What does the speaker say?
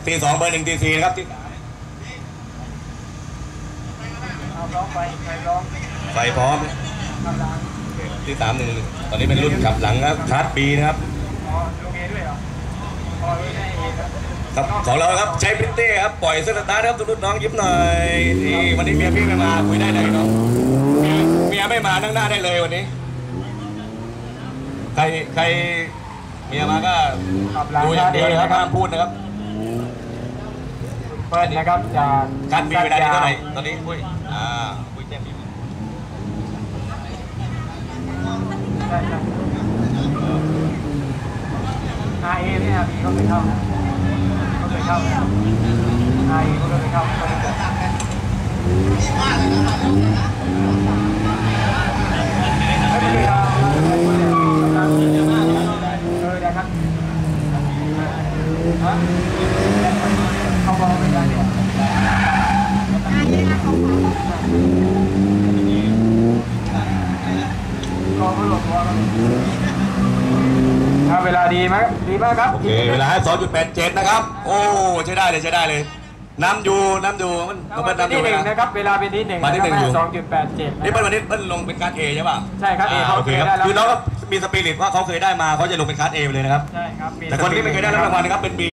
T2 เบอร์1 T4 นะครับที่ไฟพร้อมที่31ตอนนี้เป็นรุ่นขับหลังครับคลาส B นะครับครับของเราครับใช้พิตเต้ครับปล่อยเส้นสตาร์ทครับทุกน้องยิ้มหน่อยนี่วันนี้เมียพี่ไม่มาคุยได้เลยเนาะเมียไม่มานั่งหน้าได้เลยวันนี้ใครเมียมาก็ดูอย่างเดียวเลยครับห้ามพูดนะครับเปิดนะครับจากการมีเวลาเท่าไหร่ตอนนี้คุยคุยแจ้งมีใช่ครับRA เนี่ยมีเขาเคยเข้านะเขาเคยเข้านะRAเขาเคยเข้าเขาเคยเข้านะครับเขาบอกไม่ได้เนี่ยก็ไม่หลบตัวครับเวลาดีไหมดีมากครับโอเคเวลา 2.87 นะครับโอ้ใช้ได้เลยน้ำอยู่มันนำอยู่นะครับเวลาเป็นที่1มาที่1อยู่ 2.87 นี่วันนี้เพิ่นลงเป็นการ์ด A ใช่ป่ะใช่ครับ A เขาเคยได้แล้วคือน้องก็มีสปิริตว่าเขาเคยได้มาเขาจะลงเป็นการ์ด A ไปเลยนะครับใช่ครับแต่คนที่ไม่เคยได้รับรางวัลนะครับเป็น B